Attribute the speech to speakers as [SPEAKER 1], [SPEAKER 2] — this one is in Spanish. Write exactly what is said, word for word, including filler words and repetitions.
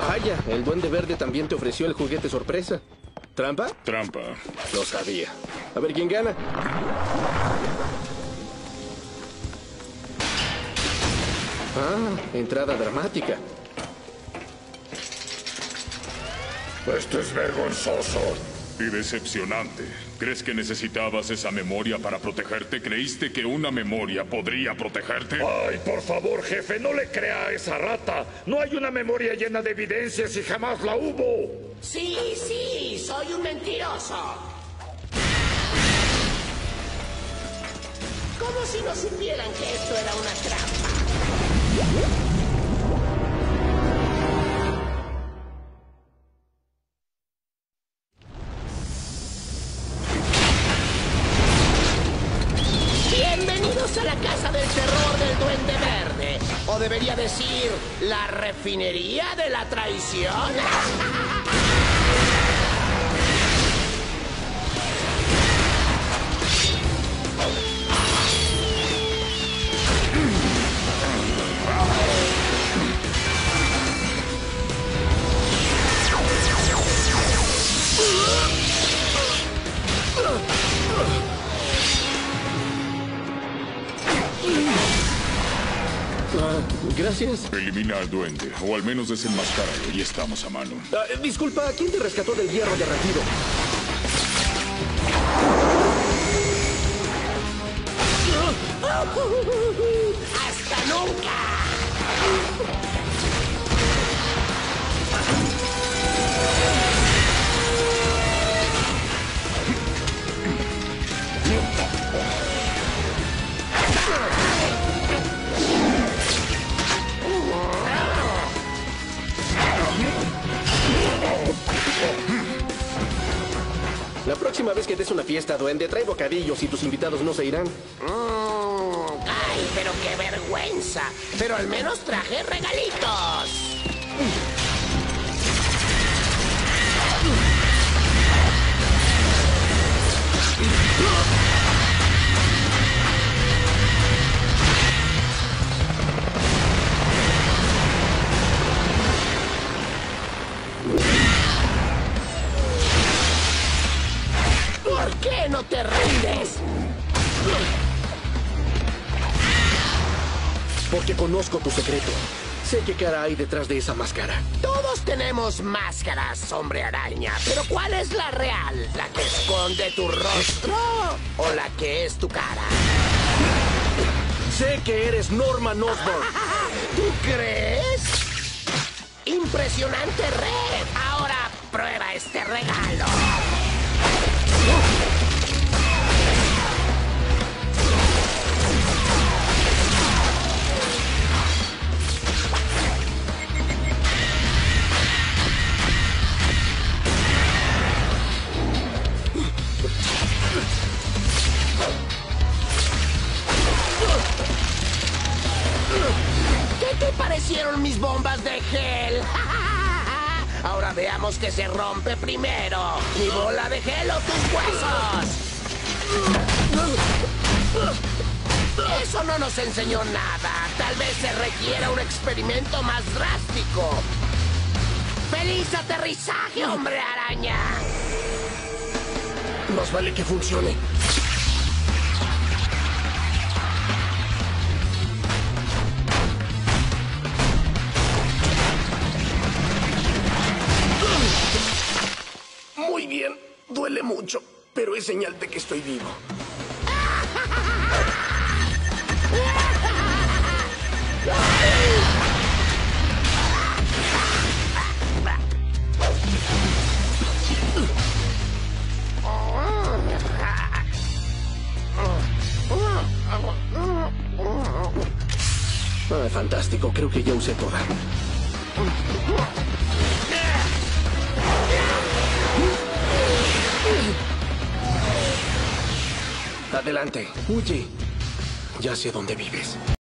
[SPEAKER 1] Vaya, el Duende Verde también te ofreció el juguete sorpresa. ¿Trampa?
[SPEAKER 2] Trampa.
[SPEAKER 1] Lo sabía. A ver quién gana. Ah, entrada dramática.
[SPEAKER 3] Esto es vergonzoso.
[SPEAKER 2] Y decepcionante. ¿Crees que necesitabas esa memoria para protegerte? ¿Creíste que una memoria podría protegerte?
[SPEAKER 3] Ay, por favor, jefe, no le crea a esa rata. No hay una memoria llena de evidencias y jamás la hubo.
[SPEAKER 4] Sí, sí, soy un mentiroso. Como si no supieran que esto era una trampa. Bienvenidos a la casa del terror del Duende Verde. O debería decir, la refinería de la traición.
[SPEAKER 1] Ah, gracias.
[SPEAKER 2] Elimina al duende, o al menos desenmascáralo, y estamos a mano.
[SPEAKER 1] Ah, disculpa, ¿quién te rescató del hierro derretido?
[SPEAKER 4] ¡Hasta nunca!
[SPEAKER 1] La próxima vez que des una fiesta, duende, trae bocadillos y tus invitados no se irán.
[SPEAKER 4] Mm, ¡ay, pero qué vergüenza! Pero al menos traje regalitos. ¿Por qué no te rindes?
[SPEAKER 1] Porque conozco tu secreto. Sé qué cara hay detrás de esa máscara.
[SPEAKER 4] Todos tenemos máscaras, hombre araña. Pero ¿cuál es la real? ¿La que esconde tu rostro o la que es tu cara?
[SPEAKER 1] Sé que eres Norman Osborn.
[SPEAKER 4] ¿Tú crees? Impresionante red. Ahora prueba este regalo. ¿Qué te parecieron mis bombas de gel? Ahora veamos que se rompe primero. ¿Mi bola de gel o tus huesos? Eso no nos enseñó nada. Tal vez se requiera un experimento más drástico. ¡Feliz aterrizaje, hombre araña!
[SPEAKER 1] Más vale que funcione. Muy bien, duele mucho, pero es señal de que estoy vivo. Ah, fantástico, creo que ya usé toda. Adelante, huye. Ya sé dónde vives.